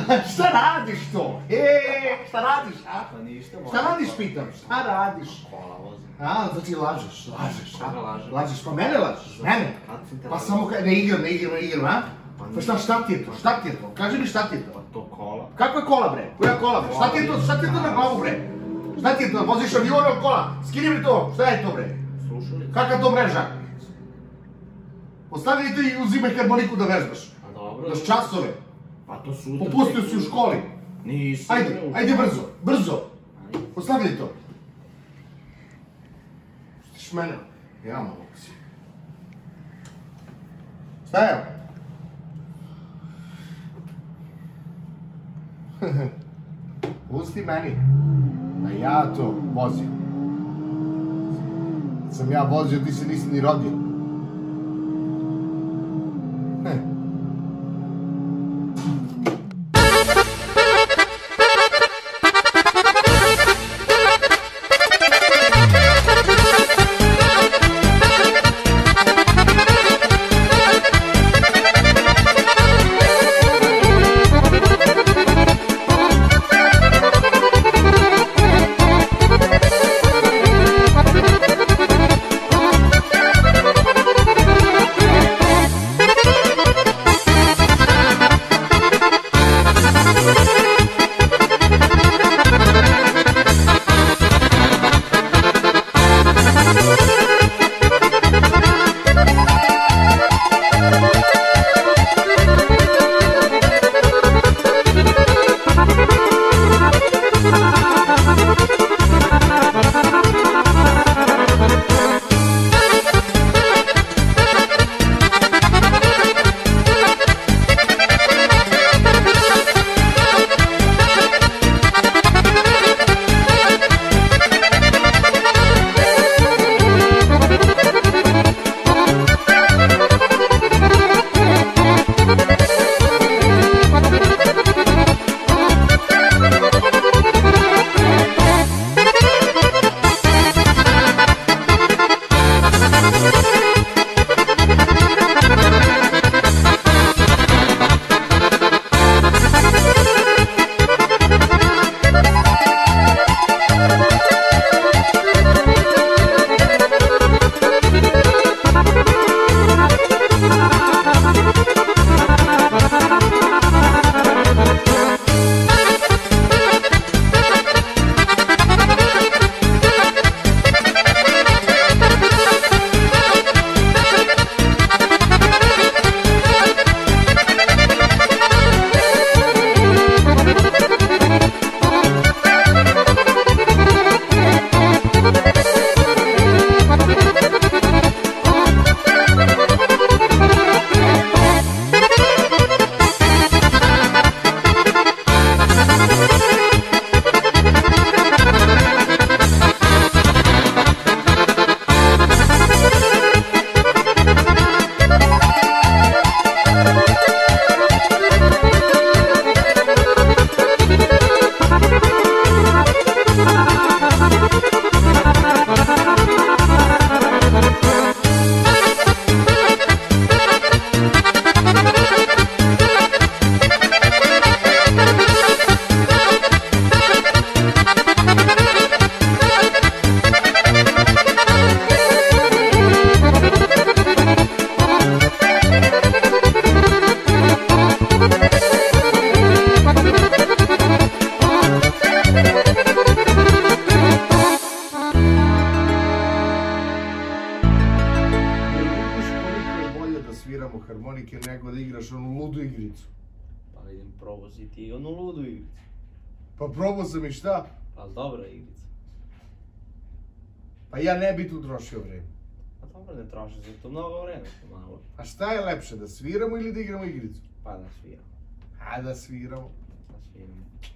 Šta radiš to? Šta radiš, a? Pa ništa, Šta radiš, pitam? Šta radiš? Kola vozim. A, znači lažeš, a? Koga lažem? Lažeš, pa mene lažeš, mene? Kad sam te Pa lažem? samo ne igram, a? Pa šta ti je to? Kaži mi šta ti je to? Pa to kola. Kakva kola, bre? Koja kola, bre? Šta ti je to na glavu, bre? Šta ti je to? Voziš avion od kola? Skini mi to, šta je to, bre? Slušalica. Kakva to mreža? Ostavi ti i uzimaj harmoniku da vežbaš. Pa dobro. Daš časove. Pa to sutra. Popustio si u školi. Nisam. Ajde brzo. Ostavi to. Stiš mene? Ja malo si. Šta je? Pusti meni. Da ja to vozim. Kad sam ja vozio, ti se nisi ni rodio. sviramo harmonike nego da igraš onu ludu igricu. Pa vidim, probao si ti onu ludu igricu. Pa probao sam i šta? Ali dobra igrica. Pa ja ne bi tu trošio vreme. Pa dobro, ne troši za to mnogo vreme, malo. A šta je lepše, da sviramo ili da igramo igricu? Pa da sviramo. A da sviramo. Da sviramo.